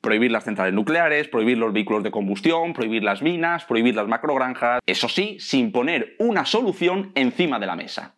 Prohibir las centrales nucleares, prohibir los vehículos de combustión, prohibir las minas, prohibir las macrogranjas. Eso sí, sin poner una solución encima de la mesa.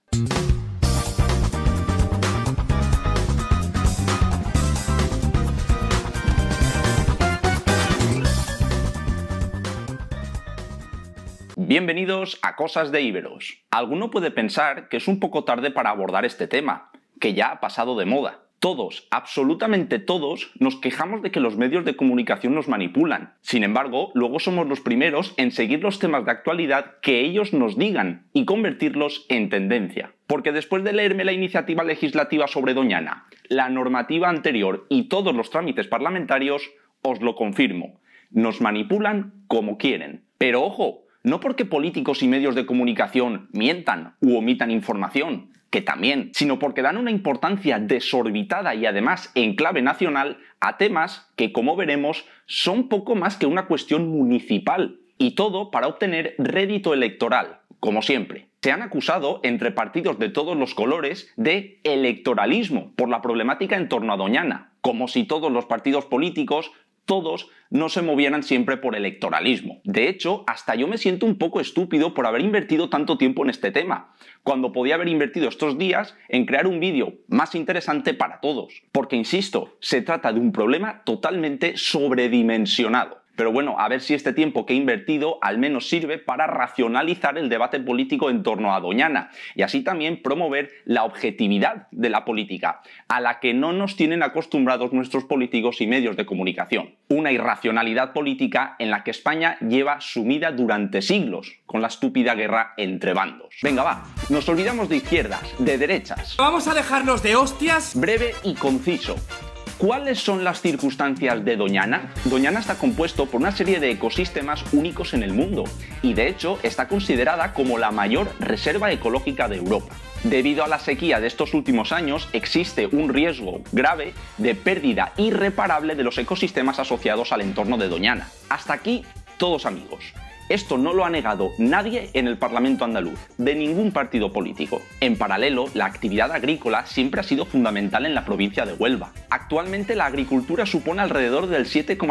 Bienvenidos a Cosas de Íberos. Alguno puede pensar que es un poco tarde para abordar este tema, que ya ha pasado de moda. Todos, absolutamente todos, nos quejamos de que los medios de comunicación nos manipulan. Sin embargo, luego somos los primeros en seguir los temas de actualidad que ellos nos digan y convertirlos en tendencia. Porque después de leerme la iniciativa legislativa sobre Doñana, la normativa anterior y todos los trámites parlamentarios, os lo confirmo. Nos manipulan como quieren. Pero ojo, no porque políticos y medios de comunicación mientan u omitan información, que también, sino porque dan una importancia desorbitada y además en clave nacional a temas que, como veremos, son poco más que una cuestión municipal. Y todo para obtener rédito electoral, como siempre. Se han acusado entre partidos de todos los colores de electoralismo por la problemática en torno a Doñana, como si todos los partidos políticos todos no se movieran siempre por electoralismo. De hecho, hasta yo me siento un poco estúpido por haber invertido tanto tiempo en este tema, cuando podía haber invertido estos días en crear un vídeo más interesante para todos. Porque, insisto, se trata de un problema totalmente sobredimensionado. Pero bueno, a ver si este tiempo que he invertido al menos sirve para racionalizar el debate político en torno a Doñana y así también promover la objetividad de la política, a la que no nos tienen acostumbrados nuestros políticos y medios de comunicación. Una irracionalidad política en la que España lleva sumida durante siglos, con la estúpida guerra entre bandos. Venga, va, nos olvidamos de izquierdas, de derechas. ¿Vamos a dejarnos de hostias? Breve y conciso. ¿Cuáles son las circunstancias de Doñana? Doñana está compuesto por una serie de ecosistemas únicos en el mundo y de hecho está considerada como la mayor reserva ecológica de Europa. Debido a la sequía de estos últimos años existe un riesgo grave de pérdida irreparable de los ecosistemas asociados al entorno de Doñana. Hasta aquí todos amigos. Esto no lo ha negado nadie en el Parlamento andaluz, de ningún partido político. En paralelo, la actividad agrícola siempre ha sido fundamental en la provincia de Huelva. Actualmente la agricultura supone alrededor del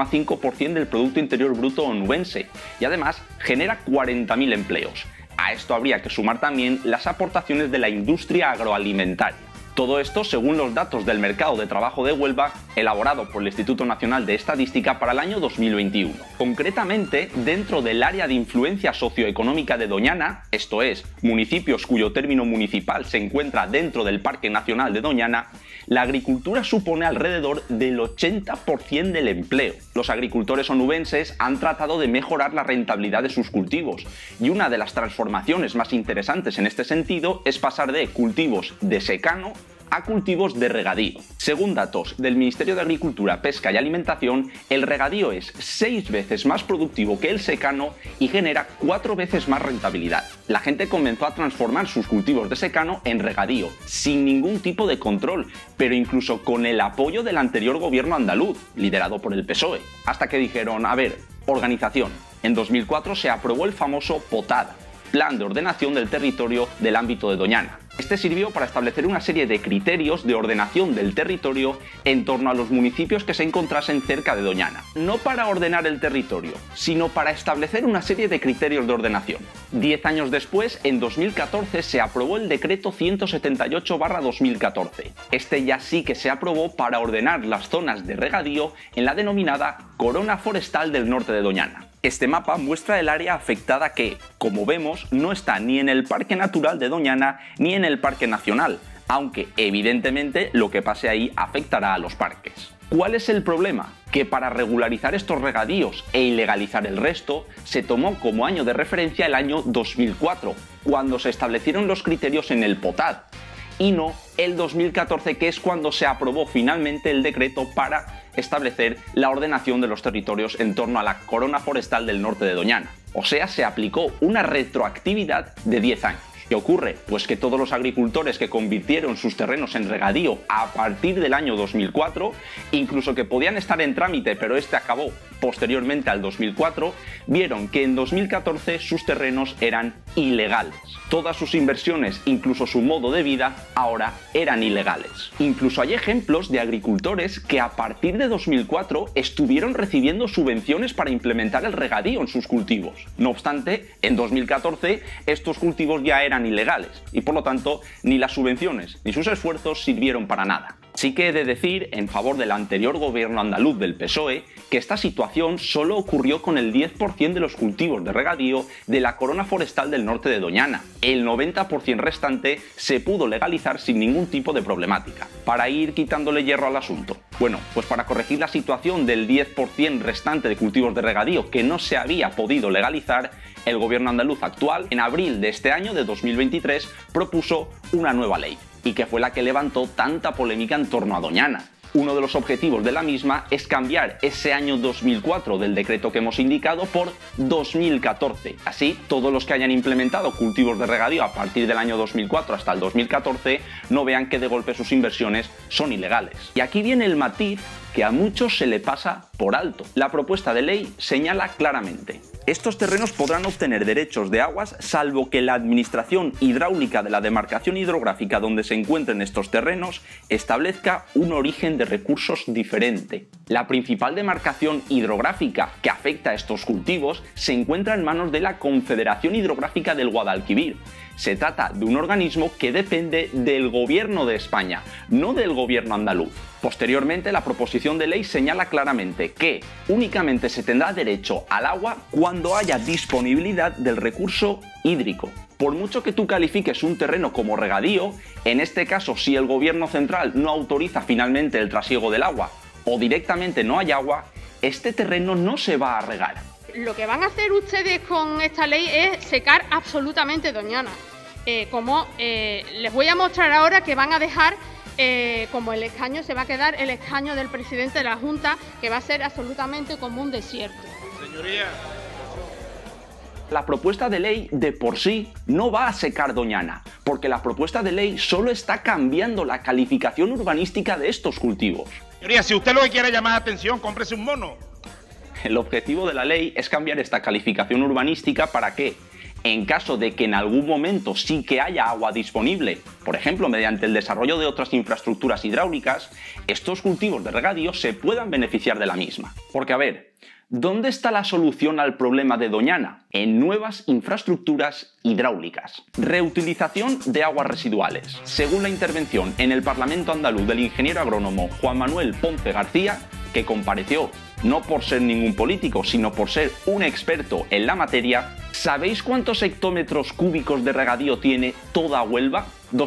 7,5% del Producto Interior Bruto onubense y además genera 40.000 empleos. A esto habría que sumar también las aportaciones de la industria agroalimentaria. Todo esto según los datos del mercado de trabajo de Huelva, elaborado por el Instituto Nacional de Estadística para el año 2021. Concretamente, dentro del área de influencia socioeconómica de Doñana, esto es, municipios cuyo término municipal se encuentra dentro del Parque Nacional de Doñana, la agricultura supone alrededor del 80% del empleo. Los agricultores onubenses han tratado de mejorar la rentabilidad de sus cultivos y una de las transformaciones más interesantes en este sentido es pasar de cultivos de secano a cultivos de regadío. Según datos del Ministerio de Agricultura, Pesca y Alimentación, el regadío es 6 veces más productivo que el secano y genera 4 veces más rentabilidad. La gente comenzó a transformar sus cultivos de secano en regadío, sin ningún tipo de control, pero incluso con el apoyo del anterior gobierno andaluz, liderado por el PSOE. Hasta que dijeron, a ver, organización. En 2004 se aprobó el famoso POTAD, Plan de Ordenación del Territorio del ámbito de Doñana. Este sirvió para establecer una serie de criterios de ordenación del territorio en torno a los municipios que se encontrasen cerca de Doñana. No para ordenar el territorio, sino para establecer una serie de criterios de ordenación. 10 años después, en 2014, se aprobó el decreto 178/2014. Este ya sí que se aprobó para ordenar las zonas de regadío en la denominada Corona Forestal del norte de Doñana. Este mapa muestra el área afectada que, como vemos, no está ni en el Parque Natural de Doñana ni en el Parque Nacional, aunque evidentemente lo que pase ahí afectará a los parques. ¿Cuál es el problema? Que para regularizar estos regadíos e ilegalizar el resto, se tomó como año de referencia el año 2004, cuando se establecieron los criterios en el POTAD, y no el 2014, que es cuando se aprobó finalmente el decreto para establecer la ordenación de los territorios en torno a la Corona Forestal del norte de Doñana. O sea, se aplicó una retroactividad de 10 años. ¿Qué ocurre? Pues que todos los agricultores que convirtieron sus terrenos en regadío a partir del año 2004, incluso que podían estar en trámite pero este acabó posteriormente al 2004, vieron que en 2014 sus terrenos eran ilegales. Todas sus inversiones, incluso su modo de vida, ahora eran ilegales. Incluso hay ejemplos de agricultores que a partir de 2004 estuvieron recibiendo subvenciones para implementar el regadío en sus cultivos. No obstante, en 2014 estos cultivos ya eran ilegales y por lo tanto ni las subvenciones ni sus esfuerzos sirvieron para nada. Sí que he de decir, en favor del anterior gobierno andaluz del PSOE, que esta situación solo ocurrió con el 10% de los cultivos de regadío de la corona forestal del norte de Doñana. El 90% restante se pudo legalizar sin ningún tipo de problemática, para ir quitándole hierro al asunto. Bueno, pues para corregir la situación del 10% restante de cultivos de regadío que no se había podido legalizar, el gobierno andaluz actual, en abril de este año, de 2023, propuso una nueva ley, y que fue la que levantó tanta polémica en torno a Doñana. Uno de los objetivos de la misma es cambiar ese año 2004 del decreto que hemos indicado por 2014. Así, todos los que hayan implementado cultivos de regadío a partir del año 2004 hasta el 2014 no vean que de golpe sus inversiones son ilegales. Y aquí viene el matiz que a muchos se le pasa por alto. La propuesta de ley señala claramente: estos terrenos podrán obtener derechos de aguas salvo que la administración hidráulica de la demarcación hidrográfica donde se encuentren estos terrenos establezca un origen de recursos diferente. La principal demarcación hidrográfica que afecta a estos cultivos se encuentra en manos de la Confederación Hidrográfica del Guadalquivir. Se trata de un organismo que depende del gobierno de España, no del gobierno andaluz. Posteriormente, la proposición de ley señala claramente que únicamente se tendrá derecho al agua cuando haya disponibilidad del recurso hídrico. Por mucho que tú califiques un terreno como regadío, en este caso si el gobierno central no autoriza finalmente el trasiego del agua o directamente no hay agua, este terreno no se va a regar. Lo que van a hacer ustedes con esta ley es secar absolutamente Doñana. Les voy a mostrar ahora que van a dejar, como el escaño, se va a quedar el escaño del presidente de la Junta, que va a ser absolutamente como un desierto. Señoría. La propuesta de ley de por sí no va a secar Doñana, porque la propuesta de ley solo está cambiando la calificación urbanística de estos cultivos. Señoría, si usted lo que quiere llamar la atención, cómprese un mono. El objetivo de la ley es cambiar esta calificación urbanística para que, en caso de que en algún momento sí que haya agua disponible, por ejemplo mediante el desarrollo de otras infraestructuras hidráulicas, estos cultivos de regadío se puedan beneficiar de la misma. Porque a ver, ¿dónde está la solución al problema de Doñana? En nuevas infraestructuras hidráulicas. Reutilización de aguas residuales. Según la intervención en el Parlamento andaluz del ingeniero agrónomo Juan Manuel Ponce García, que compareció no por ser ningún político, sino por ser un experto en la materia, ¿sabéis cuántos hectómetros cúbicos de regadío tiene toda Huelva?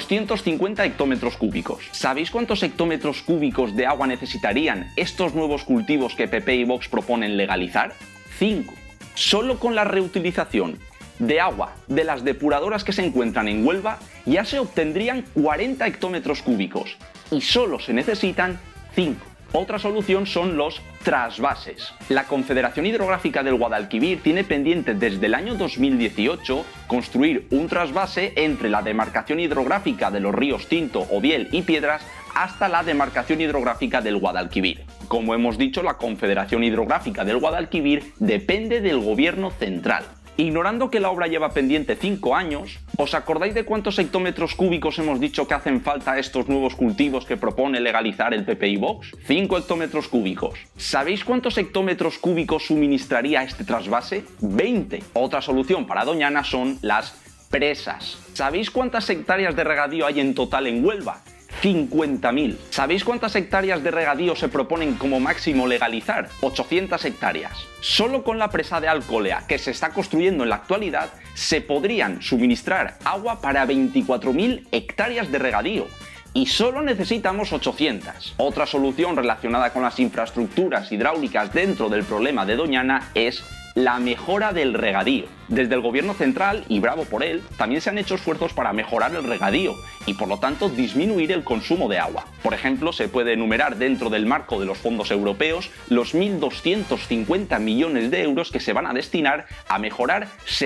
250 hectómetros cúbicos. ¿Sabéis cuántos hectómetros cúbicos de agua necesitarían estos nuevos cultivos que PP y Vox proponen legalizar? 5. Solo con la reutilización de agua de las depuradoras que se encuentran en Huelva ya se obtendrían 40 hectómetros cúbicos y solo se necesitan 5. Otra solución son los trasvases. La Confederación Hidrográfica del Guadalquivir tiene pendiente desde el año 2018 construir un trasvase entre la demarcación hidrográfica de los ríos Tinto, Obiel y Piedras hasta la demarcación hidrográfica del Guadalquivir. Como hemos dicho, la Confederación Hidrográfica del Guadalquivir depende del gobierno central. Ignorando que la obra lleva pendiente 5 años, ¿os acordáis de cuántos hectómetros cúbicos hemos dicho que hacen falta a estos nuevos cultivos que propone legalizar el PP y Vox? 5 hectómetros cúbicos. ¿Sabéis cuántos hectómetros cúbicos suministraría este trasvase? 20. Otra solución para Doñana son las presas. ¿Sabéis cuántas hectáreas de regadío hay en total en Huelva? 50.000. ¿Sabéis cuántas hectáreas de regadío se proponen como máximo legalizar? 800 hectáreas. Solo con la presa de Alcolea, que se está construyendo en la actualidad, se podrían suministrar agua para 24.000 hectáreas de regadío. Y solo necesitamos 800. Otra solución relacionada con las infraestructuras hidráulicas dentro del problema de Doñana es la mejora del regadío. Desde el gobierno central, y bravo por él, también se han hecho esfuerzos para mejorar el regadío y por lo tanto disminuir el consumo de agua. Por ejemplo, se puede enumerar dentro del marco de los fondos europeos los 1.250 millones de euros que se van a destinar a mejorar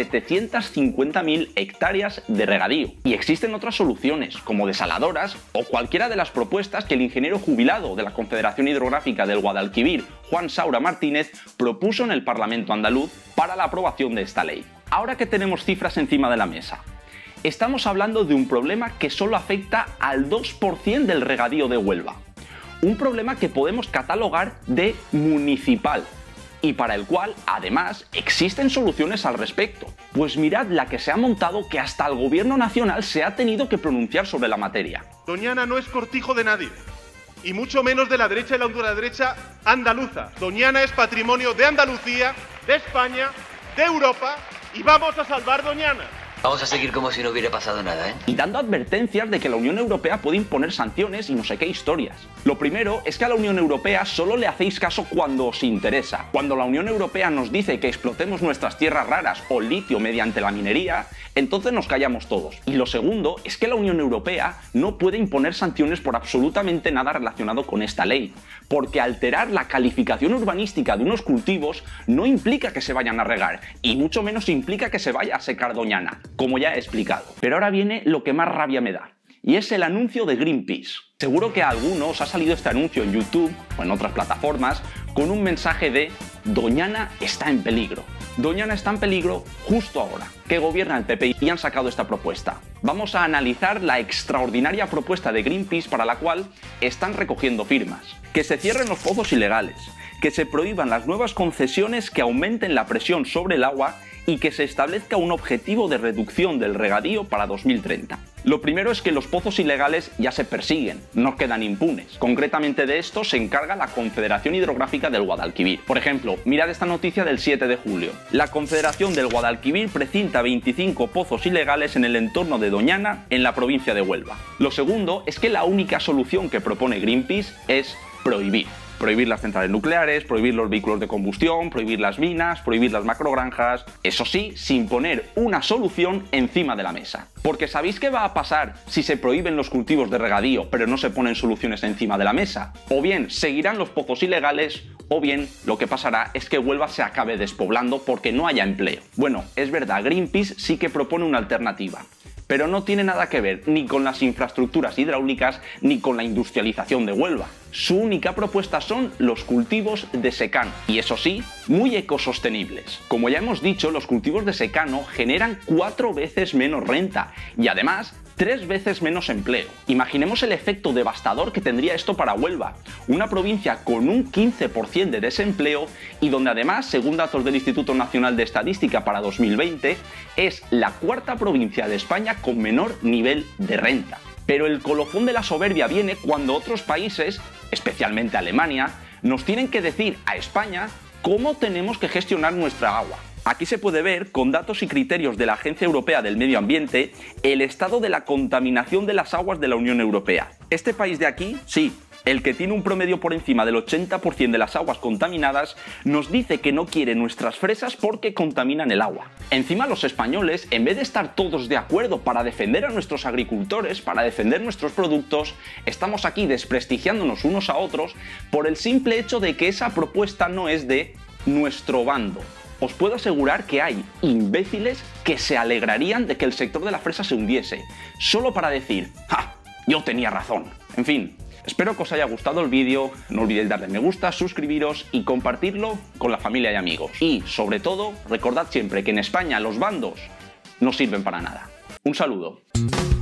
750.000 hectáreas de regadío. Y existen otras soluciones, como desaladoras o cualquiera de las propuestas que el ingeniero jubilado de la Confederación Hidrográfica del Guadalquivir, Juan Saura Martínez, propuso en el Parlamento andaluz para la aprobación de esta ley. Ahora que tenemos cifras encima de la mesa, estamos hablando de un problema que solo afecta al 2% del regadío de Huelva. Un problema que podemos catalogar de municipal y para el cual, además, existen soluciones al respecto. Pues mirad la que se ha montado, que hasta el gobierno nacional se ha tenido que pronunciar sobre la materia. Doñana no es cortijo de nadie, y mucho menos de la derecha y la ultraderecha andaluza. Doñana es patrimonio de Andalucía, de España, de Europa, y vamos a salvar Doñana. Vamos a seguir como si no hubiera pasado nada, ¿eh? Y dando advertencias de que la Unión Europea puede imponer sanciones y no sé qué historias. Lo primero es que a la Unión Europea solo le hacéis caso cuando os interesa. Cuando la Unión Europea nos dice que explotemos nuestras tierras raras o litio mediante la minería, entonces nos callamos todos. Y lo segundo es que la Unión Europea no puede imponer sanciones por absolutamente nada relacionado con esta ley, porque alterar la calificación urbanística de unos cultivos no implica que se vayan a regar, y mucho menos implica que se vaya a secar Doñana, como ya he explicado. Pero ahora viene lo que más rabia me da, y es el anuncio de Greenpeace. Seguro que a algunos ha salido este anuncio en YouTube o en otras plataformas con un mensaje de Doñana está en peligro. Doñana está en peligro justo ahora, que gobierna el PP y han sacado esta propuesta. Vamos a analizar la extraordinaria propuesta de Greenpeace para la cual están recogiendo firmas. Que se cierren los pozos ilegales, que se prohíban las nuevas concesiones que aumenten la presión sobre el agua y que se establezca un objetivo de reducción del regadío para 2030. Lo primero es que los pozos ilegales ya se persiguen, no quedan impunes. Concretamente de esto se encarga la Confederación Hidrográfica del Guadalquivir. Por ejemplo, mirad esta noticia del 7 de julio. La Confederación del Guadalquivir precinta 25 pozos ilegales en el entorno de Doñana, en la provincia de Huelva. Lo segundo es que la única solución que propone Greenpeace es prohibir. Prohibir las centrales nucleares, prohibir los vehículos de combustión, prohibir las minas, prohibir las macrogranjas. Eso sí, sin poner una solución encima de la mesa. Porque ¿sabéis qué va a pasar si se prohíben los cultivos de regadío pero no se ponen soluciones encima de la mesa? O bien seguirán los pozos ilegales, o bien lo que pasará es que Huelva se acabe despoblando porque no haya empleo. Bueno, es verdad, Greenpeace sí que propone una alternativa, pero no tiene nada que ver ni con las infraestructuras hidráulicas ni con la industrialización de Huelva. Su única propuesta son los cultivos de secano, y eso sí, muy ecosostenibles. Como ya hemos dicho, los cultivos de secano generan 4 veces menos renta y además 3 veces menos empleo. Imaginemos el efecto devastador que tendría esto para Huelva, una provincia con un 15% de desempleo y donde además, según datos del Instituto Nacional de Estadística para 2020, es la 4ª provincia de España con menor nivel de renta. Pero el colofón de la soberbia viene cuando otros países, especialmente Alemania, nos tienen que decir a España cómo tenemos que gestionar nuestra agua. Aquí se puede ver, con datos y criterios de la Agencia Europea del Medio Ambiente, el estado de la contaminación de las aguas de la Unión Europea. Este país de aquí, sí, el que tiene un promedio por encima del 80% de las aguas contaminadas, nos dice que no quiere nuestras fresas porque contaminan el agua. Encima los españoles, en vez de estar todos de acuerdo para defender a nuestros agricultores, para defender nuestros productos, estamos aquí desprestigiándonos unos a otros por el simple hecho de que esa propuesta no es de nuestro bando. Os puedo asegurar que hay imbéciles que se alegrarían de que el sector de la fresa se hundiese, solo para decir, ¡ja! Yo tenía razón. En fin, espero que os haya gustado el vídeo, no olvidéis darle me gusta, suscribiros y compartirlo con la familia y amigos. Y, sobre todo, recordad siempre que en España los bandos no sirven para nada. Un saludo.